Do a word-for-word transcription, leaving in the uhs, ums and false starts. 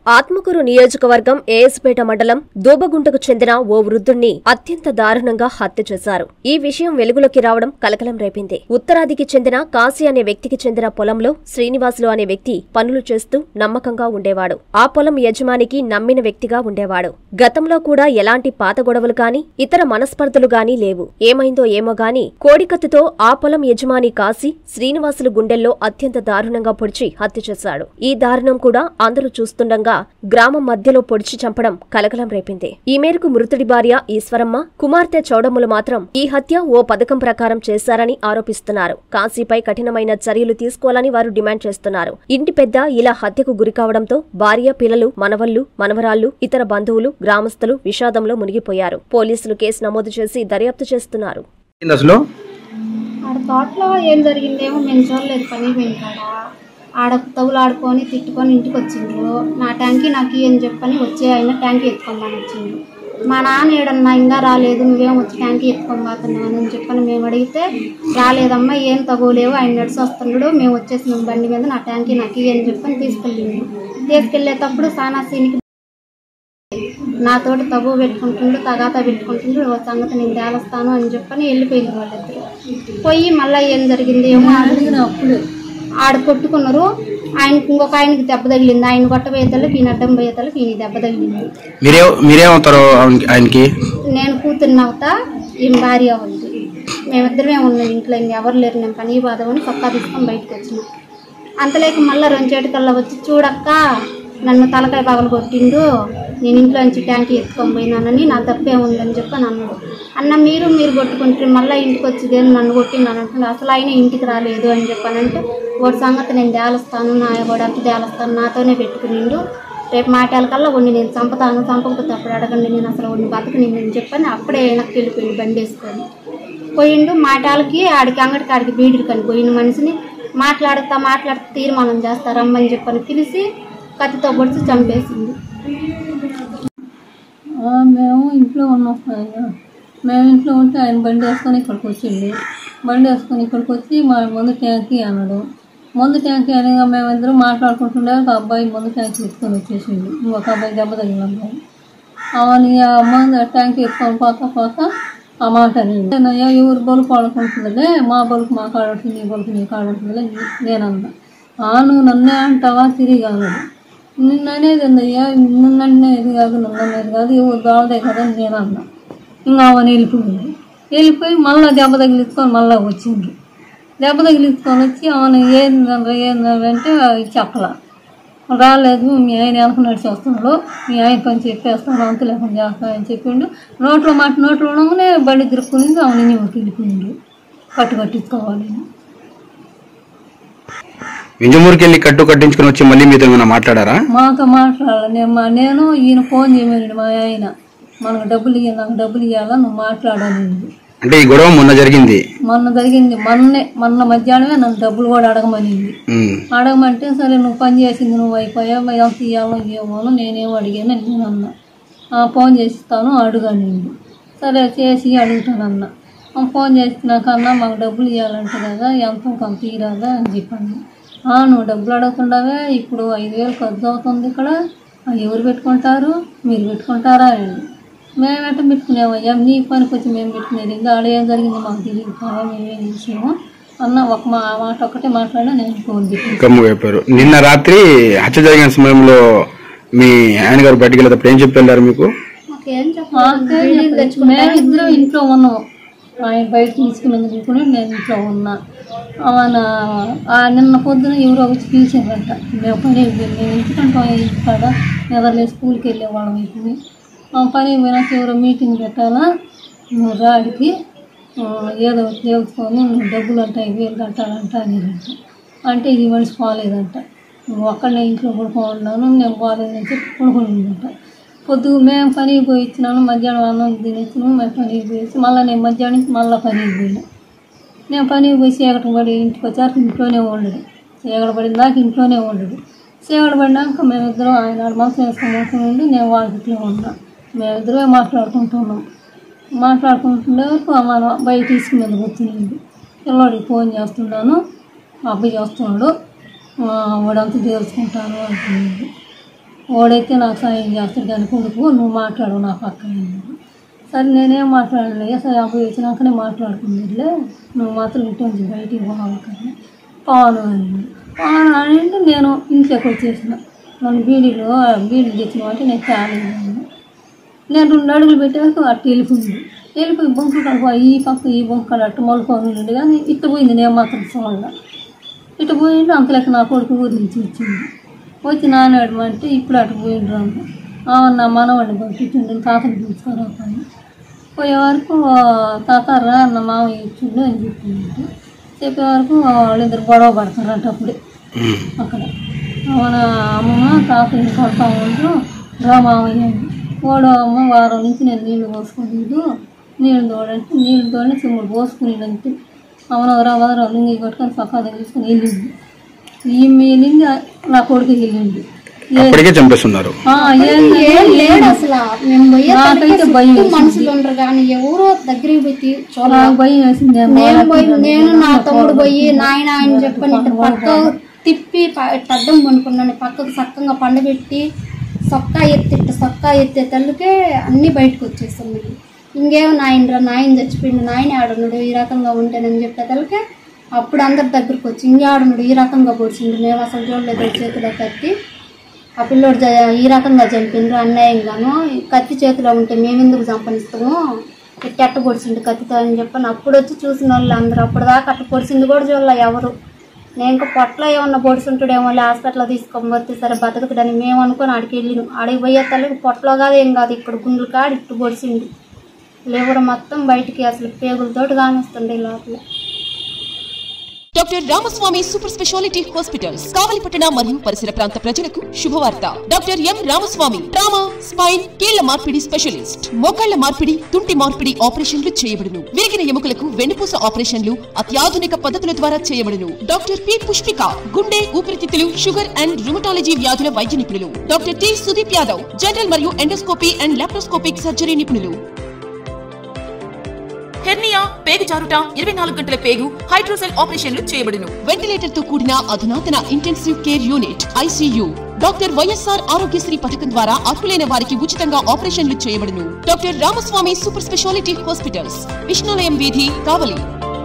ఆత్మకూరు నియోజకవర్గం ఏఎస్పేట మండలం దూబగుంటకు చెందిన ఓ వృద్ధుణ్ణి అత్యంత దారుణంగా హత్య చేశారు. ఈ విషయం వెలుగులోకి రావడం కలకలం రేపింది. ఉత్తరాదికి చెందిన కాశీ అనే వ్యక్తికి చెందిన పొలంలో శ్రీనివాసులు అనే వ్యక్తి పనులు చేస్తూ నమ్మకంగా ఉండేవాడు. ఆ పొలం యజమానికి నమ్మిన వ్యక్తిగా ఉండేవాడు. గతంలో కూడా ఎలాంటి పాత గొడవలు గాని ఇతర మనస్పర్ధలు గాని లేవు. ఏమైందో ఏమో గాని కోడికత్తితో ఆ పొలం యజమాని కాశీ శ్రీనివాసులు గుండెల్లో అత్యంత దారుణంగా పొడిచి హత్య చేశాడు. ఈ దారుణం కూడా అందరూ చూస్తుండగా గ్రామం మధ్యలో పొడిచి చంపడం కలకలం రేపింది. ఈ మేరకు మృతుడి భార్య ఈశ్వరమ్మ, కుమార్తె చౌడమ్ములు మాత్రం ఈ హత్య ఓ పథకం ప్రకారం చేశారని ఆరోపిస్తున్నారు. కాశీపై కఠినమైన చర్యలు తీసుకోవాలని వారు డిమాండ్ చేస్తున్నారు. ఇంటి పెద్ద ఇలా హత్యకు గురికావడంతో భార్య, పిల్లలు, మనవళ్లు, మనవరాళ్లు, ఇతర బంధువులు, గ్రామస్తులు విషాదంలో మునిగిపోయారు. పోలీసులు కేసు నమోదు చేసి దర్యాప్తు చేస్తున్నారు. తోటలో ఏం జరిగిందేమో మేము చూడలేదు. పని పోయినాడా ఆడ తగులు ఆడుకొని తిట్టుకొని ఇంటికి వచ్చిండ్రు. నా ట్యాంకీ నాకు అని చెప్పని వచ్చి ఆయన ట్యాంకీ ఎత్తుకోమని వచ్చిండ్రు. మా నాన్న ఏడన్నా ఇంకా రాలేదు, నువ్వేం వచ్చి ట్యాంకీ ఎత్తుకోబోతున్నావు అని చెప్పని మేము అడిగితే, రాలేదమ్మా ఏం తగులేవు, ఆయన నడిచి వస్తున్నాడు, మేము వచ్చేసి మేము బండి మీద నా ట్యాంకీ నాకు అని చెప్పని తీసుకెళ్ళిండు. తీసుకెళ్లేటప్పుడు సానాసీనికి నాతోటి తగు పెట్టుకుంటుండ్రు, తగాతా పెట్టుకుంటుండ్రు, ఓ సంగతి నేను తేలస్తాను అని చెప్పని వెళ్ళిపోయింది వాళ్ళిద్దరు. పోయి మళ్ళీ ఏం జరిగింది ఏమో అడిగిన అప్పుడు ఆడ కొట్టుకున్నారు. ఆయనకి ఇంకొక ఆయనకి దెబ్బ తగిలింది. ఆయన కొట్టబోయేతలకు ఈయన అడ్డం పోయేతలకు ఈయన దెబ్బ తగిలింది. ఆయనకి నేను కూతురు నవ్వుతా, ఈయన భార్య ఉంది. మేమిద్దరమే ఉన్నాం ఇంట్లో, ఇంకెవరు లేరు. నేను పని బాధమని చొక్కా తీసుకొని బయటకు వచ్చినాం. అంతలేక మళ్ళీ రెంచేటికల్లా వచ్చి, చూడక్క నన్ను తలకాయ పగలు కొట్టిండు, నేను ఇంట్లో నుంచి ట్యాంకీ ఎత్తుకొని పోయినానని నా తప్పే ఉందని చెప్పని అన్నాడు. అన్న మీరు మీరు కొట్టుకుంటారు, మళ్ళీ ఇంటికి వచ్చిదేని నన్ను కొట్టినాను అంటున్నాడు. అసలు ఆయన ఇంటికి రాలేదు అని చెప్పానంటే, వాడి సంగతి నేను తేలుస్తాను, నా వాడు అంత తేలుస్తాను, నాతోనే పెట్టుకునిండు, రేపు మాటలకల్లా వండి నేను చంపుతాను, చంపకపోతే అప్పుడు అడగండి, నేను అసలు వండి బతకనిండి అని చెప్పని అప్పుడే వెనక్కి వెళ్ళిపోయింది బండి వేసుకొని. పోయిండు మాటలకి ఆడికి అంగడికి ఆడికి బీడికి అని పోయిన మనిషిని మాట్లాడుతా మాట్లాడుతూ తీర్మానం చేస్తారమ్మని చెప్పని పిలిచి కత్తితో పొడిచి చంపేసింది. మేము ఇంట్లో ఉన్నాం. ఆయన మేము ఇంట్లో ఉంటే ఆయన బండి వేసుకొని ఇక్కడికి వచ్చిండు. బండి వేసుకొని ఇక్కడికి వచ్చి మా ముందు ట్యాంకీ అన్నాడు. ముందు ట్యాంకీ అనగా మేమిద్దరం మాట్లాడుకుంటుండే ఒక అబ్బాయి ముందు ట్యాంకీ ఎత్తుకొని వచ్చేసిండు. ఇంకొక అబ్బాయి దెబ్బ తగిలిన అబ్బాయి అవని ఆ ముందు ట్యాంకీ ఎత్తుకొని పోతా పోతా ఆ మాట అయ్యా ఎవరు బలుపు ఆడుకుంటుందిలే, మా బలుపు మా కాడుంటుంది, నీ బలుపు నీ కాడుంటుందిలే నేనన్నా. ఆ నువ్వు నన్నే అంటావా తిరిగి అన్నాడు. నిన్న అనేది అయ్యా నిన్న ఇది కాదు నన్ను అనేది కాదు ఎవరు బాగుదే కదా అని నేను అన్నా. ఇంకా అవన్నీ వెళ్ళిపోయింది. వెళ్ళిపోయి మళ్ళీ దెబ్బ తగిలించుకొని మళ్ళీ వచ్చిండ్రు. దెబ్బ తగిలించుకొని వచ్చి అవన్నీ ఏందంటే ఏందంటే చెప్పలా, రాలేదు మీ ఆయన వెనక నడిచి వస్తున్నాడు, మీ ఆయన పని చెప్పేస్తాడు, అంత లేకుండా చేస్తాడని చెప్పిండు. నోట్లో మాట నోట్లో ఉండగానే బండి తిరుక్కుని అవన్నీ నీకు వెళ్ళిపోయిండు. కట్టు కట్టించుకోవాలి. వింజమూరుకి వెళ్ళి కట్టు కట్టించుకుని వచ్చి మళ్ళీ మీతో ఏమైనా మాట్లాడారా? మాతో మాట్లాడాలి. నేను ఈయన ఫోన్ చేయమని మా ఆయన, మనకు డబ్బులు ఇవ్వాలి, నాకు డబ్బులు ఇవ్వాలా, నువ్వు మాట్లాడాలి. అంటే ఈ గొడవ మొన్న జరిగింది మొన్న జరిగింది మొన్నే మొన్న మధ్యాహ్నమే నన్ను డబ్బులు కూడా అడగమనింది. అడగమంటే సరే నువ్వు పని చేసింది నువ్వు అయిపోయావు, ఎంత ఇవ్వాలో ఏమో నేనేమో అడిగాను నేను అన్నా. ఫోన్ చేస్తాను అడుగనింది. సరే చేసి అడుగుతానన్నా. ఫోన్ చేసినాకన్నా మాకు డబ్బులు ఇవ్వాలంటే కదా ఎంత కొంత తీరాదా అని చెప్పాను. నువ్వు డబ్బులు అడుగుతుండవే, ఇప్పుడు ఐదు వేలు ఖర్చు అవుతుంది, ఇక్కడ ఎవరు పెట్టుకుంటారు, మీరు పెట్టుకుంటారా అండి. మేము ఎట్ట పెట్టుకునేవయ్యా, నీ పనికి వచ్చి మేము పెట్టుకునేది, ఇంకా ఆడ ఏం జరిగింది మాకు తెలియదు కదా, మేమేం చేసాము అన్న ఒక మా మాట ఒక్కటే మాట్లాడినా నేను ఫోన్ చెప్పారు. నిన్న రాత్రి హత్య జరిగిన సమయంలో మీ ఆయన గారు బయటికి వెళ్ళేటప్పుడు ఏం చెప్పారు మీకు? మేమిద్దరం ఇంట్లో ఉన్నాం. ఆయన బయట తీసుకుని నేను ఇంట్లో ఉన్నా. మన నిన్న పొద్దున ఎవరో వచ్చి పిలిచారంట. మేము పని మేము ఇంటికంటే ఇంటికాడ నిద్రలే స్కూల్కి వెళ్ళేవాళ్ళం. ఇప్పుడు పని పోయినాక ఎవరో మీటింగ్ పెట్టాలా, నువ్వు రాడికి ఏదో తెలుసుకొని నువ్వు డబ్బులు అంటే ఐదు వేలు కట్టాలంట అనేదంట. అంటే ఇది మనిషి పోలేదంట. నువ్వు అక్కడనే ఇంట్లో పడుకోన్నాను, నేను పోలేదని చెప్పి పడుకుంటుందంట. పొద్దు మేము పనికి పోయి ఇచ్చినాను, మధ్యాహ్నం అన్నం తినిచ్చినాము, మేము పనికి పోయి ఇచ్చి మళ్ళీ నేను మధ్యాహ్నం మళ్ళీ పనికి పోయినా. నేను పనికి పోయి చీకటి పడి ఇంటికి వచ్చాక ఇంట్లోనే ఉండదు, చీకటి పడిన దాకా ఇంట్లోనే ఉండదు. చీకటి పడినాక మేమిద్దరం ఆయన మనసు వేసుకొని ఉండి నేను వాళ్ళ ఇంట్లో ఉన్నా. మేమిద్దరమే మాట్లాడుకుంటున్నాం. మాట్లాడుకుంటుండే వరకు మన బయట తీసుకుని మీద కూర్చునింది. పిల్లడికి ఫోన్ చేస్తున్నాను, అబ్బాయి చేస్తున్నాడు, వాడంతా తెలుసుకుంటాను అంటుంది. వాడైతే నాకు సాయం చేస్తాడు కానీ కొడుకు నువ్వు మాట్లాడు నా పక్కన. సరే నేనేం మాట్లాడలే, సరే అబ్బాయి వచ్చినాకనే మాట్లాడుకున్నట్లే, నువ్వు మాత్రం ఇంటి నుంచి బయటికి పోవాలి కానీ పాను అని పాను అంటే నేను ఇంట్లోకి వచ్చేసిన. నన్ను బీడీలో బీడీలు తెచ్చిన అంటే నేను తేలేదు. నేను రెండు అడుగులు పెట్టాక అట్టు వెళ్ళిపోయింది. వెళ్ళిపోయి బొంకు కడుపు ఈ పక్క ఈ బొంకు కాడ అట్టు మొలకొని ఉండి కానీ ఇట్టు పోయింది. నేను మాత్రం చూడాల ఇటు పోయిండు. అంతలేక నా కొడుకు వదిలించి వచ్చింది. వచ్చి నానాడు అంటే ఇప్పుడు అటు పోయిండ్రు అన్న నా మనవాడిని పంపించిండు తాతని పిలుచుకోరా పని. పోయే వరకు తాత రా అన్న మామయ్య ఇచ్చిండు అని చెప్పిందంటే చెప్పే వరకు వాళ్ళిద్దరు గొడవ పడతారంట అప్పుడే అక్కడ. మన అమ్మమ్మ తాతని కొడతా ఉంటూ రా మామయ్య అని. వాడు అమ్మ వారం నుంచి నేను నీళ్ళు పోసుకోలేదు, నీళ్ళు తోడంటే నీళ్ళు తోడని చిమ్ముడు పోసుకునేదంటే అవును వదరా వదరా లింగి కొట్టుకొని పక్కా తీసుకొని వెళ్ళింది. ఈ వెళ్ళింది నా కొడుకు వెళ్ళింది. చంపేస్తున్నారు లేడు అసలు. మేము పోయేకైతే భయం మనుషులు ఉండరు కానీ ఎవరో దగ్గరికి పెట్టి భయం వేసింది. నేను పోయి నేను నా తమ్ముడు పోయి నాయన ఆయన చెప్పని పక్క తిప్పి అడ్డం పండుకున్నాను. పక్కకు చక్కగా పండబెట్టి సొక్కా ఎత్తి సొక్కా ఎత్తే తల్లికే అన్నీ బయటకు వచ్చేస్తాం. ఇంకేమో నాయనరా నాయన చచ్చిపోయిండు, నాయన ఆడున్నాడు ఈ రకంగా ఉంటానని చెప్పే తల్లికే అప్పుడు అందరి దగ్గరకు వచ్చి ఇంకే ఆడున్నాడు ఈ రకంగా పొడిచిండు. మేము అసలు చూడలేదు చేతిలో కత్తి. ఆ పిల్లోడు ఈ రకంగా చంపిండ్రు అన్యాయంగాను. కత్తి చేతిలో ఉంటే మేమెందుకు చంపనిస్తాము, ఎట్ట పొడిచిండు కత్తితో అని చెప్పని అప్పుడు వచ్చి చూసిన వాళ్ళు అందరూ. అప్పుడు దాకా అట్ట పొడిచింది కూడా చూడాల ఎవరు. నేను ఇంకా పొట్టలో ఏమన్నా పొడుచుంటాడేమో హాస్పిటల్లో తీసుకొని పోతే సరే బతుకుతాడని మేము అనుకొని ఆడికి వెళ్ళినాం. ఆడికి పోయే తల్లికి పొట్టలో కాదు ఏం కాదు ఇక్కడ గుండెలు కాడు ఇట్టు పొడిచిండు. లేవరు మొత్తం బయటికి అసలు పేగులతోటి కానిస్తుండే లోపల. Doctor Ramaswamy super speciality hospitals కావలిపట్టణ మరియు పరిసర ప్రాంత ప్రజలకు శుభవార్త. Doctor M Ramaswamy trauma, spine, కీళ్ల మార్పిడి స్పెషలిస్ట్. మోకాళ్ల మార్పిడి, తుంటి మార్పిడి ఆపరేషన్లు చేయబడును. విరిగిన ఎముకలకు వెన్నుపూస ఆపరేషన్లు అత్యాధునిక పద్ధతుల ద్వారా చేయబడును. డాక్టర్ పి పుష్పిక గుండె, ఊపిరితిత్తులు, షుగర్ అండ్ రుమటాలజీ వ్యాధుల వైద్య నిపుణులు. Doctor T Sudeep Yadav general మరియు ఎండోస్కోపీ అండ్ లాప్రోస్కోపిక్ సర్జరీ నిపుణులు. హెర్నియా, పేగు జారుట, ఇరవై నాలుగు గంటల పేగు, హైడ్రోసెల్ ఆపరేషన్లు చేయబడును. వెంటిలేటర్ తో కూడిన అధునాతన intensive care unit ICU. Doctor YSR Aarogyasri పథకం ద్వారా అర్హులైన వారికి ఉచితంగా ఆపరేషన్లు చేయబడును. Doctor Ramaswamy super speciality hospitals, Vishnulayam వీధి, కావలి.